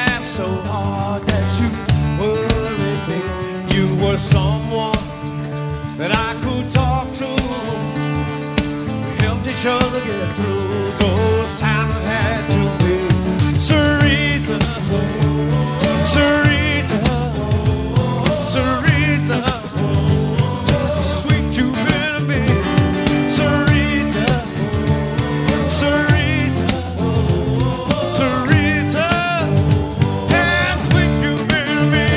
laugh so hard that you worried me. You were someone that I could talk to. We helped each other get through those times that had to be. Sarita, Sarita, Sarita, sweet you've been to me. Sarita, Sarita, Sarita, yeah, sweet you've been to me.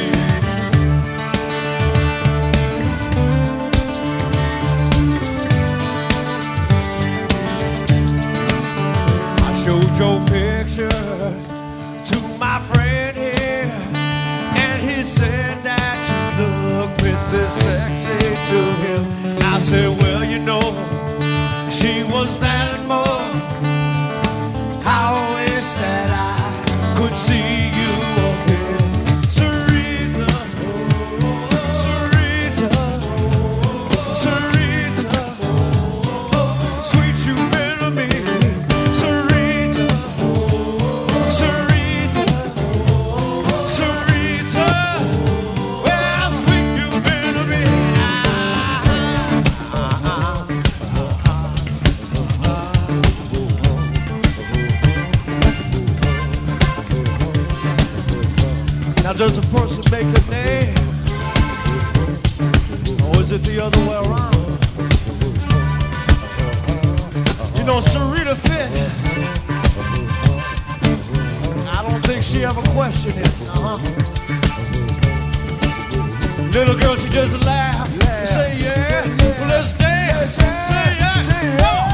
I showed your picture to my friend here, and he said that you look pretty sexy to him. I said, well, you know, she was that and more. I wish that I could see you again. Sarita, Sarita, Sarita, sweet you've been to me. Sarita, Sarita, Sarita, well, sweet you've been to me. Now does a person make a name, or is it the other way around? You know, Sarita fit. I don't think she ever questioned it. Little girl, she just laugh, say yeah, well, let's dance, say yeah, come on.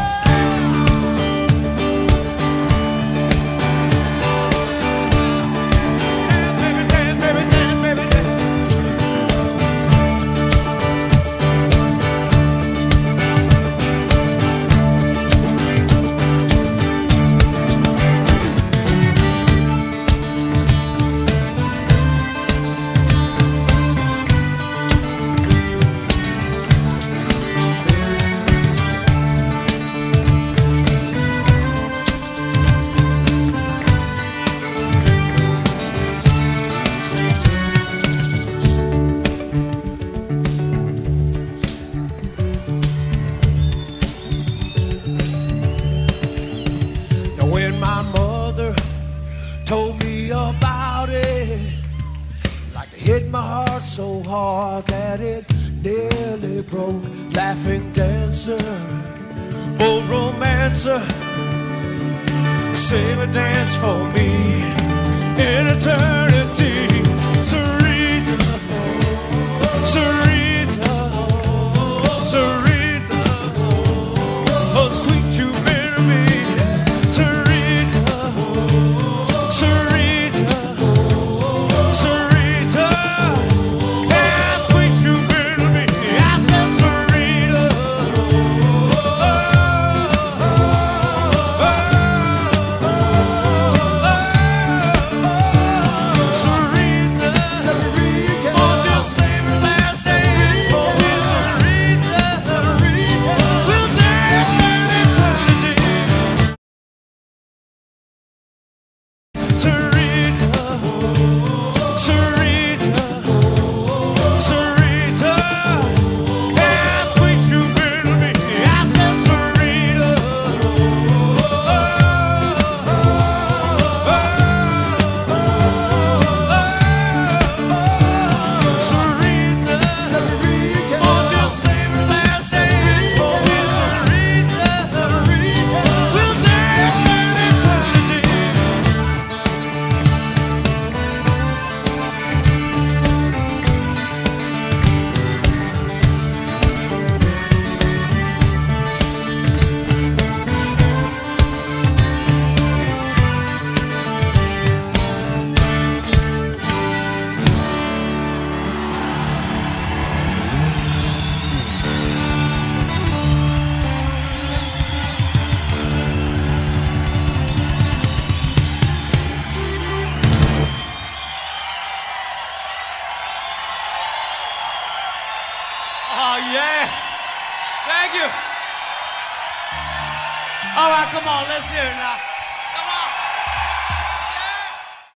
When my mother told me about it, like it hit my heart so hard that it nearly broke. Laughing dancer, bold romancer, save a dance for me in eternity. Sarita, Sarita, Sarita, oh sweet you've been to me. Yeah. Thank you. All right, come on, let's hear it now.